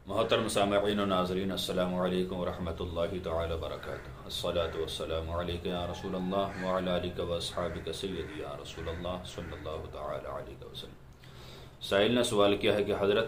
محترم سامعین و ناظرین، السلام علیکم ورحمۃ اللہ تعالی وبرکاتہ۔ الصلاۃ والسلام علیک یا رسول اللہ وعلی آلک و اصحابک سیدی یا رسول اللہ صلی اللہ تعالی علیہ وسلم۔ سائل نے سوال کیا ہے کہ حضرت،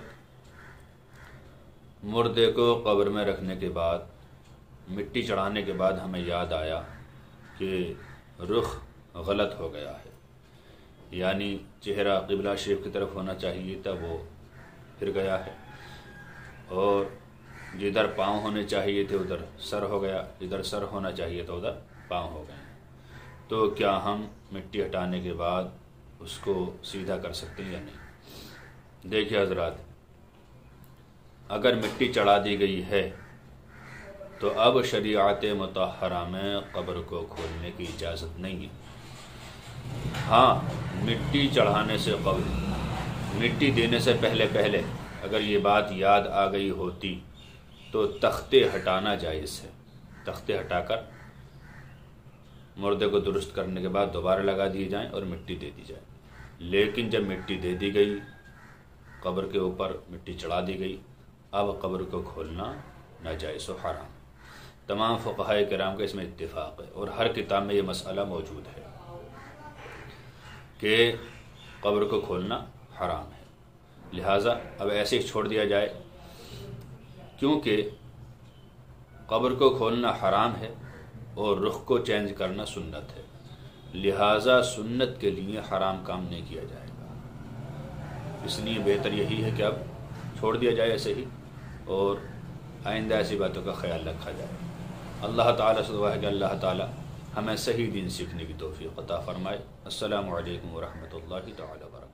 مردے کو قبر میں رکھنے کے بعد، مٹی چڑھانے کے بعد ہمیں یاد آیا کہ رخ غلط ہو گیا ہے، یعنی چہرہ قبلہ شریف کی طرف ہونا چاہیے تھا، وہ پھر گیا ہے، اور جدھر پاؤں ہونے چاہیے تھے ادھر سر ہو گیا، جدھر سر ہونا چاہیے تھا ادھر پاؤں ہو گئے۔ تو کیا ہم مٹی ہٹانے کے بعد اس کو سیدھا کر سکتے ہیں یا نہیں؟ دیکھیے حضرات، اگر مٹی چڑھا دی گئی ہے تو اب شریعت مطہرہ میں قبر کو کھولنے کی اجازت نہیں ہے۔ ہاں، مٹی چڑھانے سے قبل، مٹی دینے سے پہلے اگر یہ بات یاد آ گئی ہوتی تو تختے ہٹانا جائز ہے، تختے ہٹا کر مردے کو درست کرنے کے بعد دوبارہ لگا دیے جائیں اور مٹی دے دی جائے۔ لیکن جب مٹی دے دی گئی، قبر کے اوپر مٹی چڑھا دی گئی، اب قبر کو کھولنا ناجائز و حرام۔ تمام فقہاء کرام کا اس میں اتفاق ہے، اور ہر کتاب میں یہ مسئلہ موجود ہے کہ قبر کو کھولنا حرام ہے۔ لہٰذا اب ایسے ہی چھوڑ دیا جائے، کیونکہ قبر کو کھولنا حرام ہے اور رخ کو چینج کرنا سنت ہے، لہٰذا سنت کے لیے حرام کام نہیں کیا جائے گا۔ اس لیے بہتر یہی ہے کہ اب چھوڑ دیا جائے ایسے ہی، اور آئندہ ایسی باتوں کا خیال رکھا جائے۔ اللہ تعالیٰ سے دعا ہے کہ اللہ تعالیٰ ہمیں صحیح دین سیکھنے کی توفیق عطا فرمائے۔ السلام علیکم ورحمۃ اللہ تعالی وبرکاتہ۔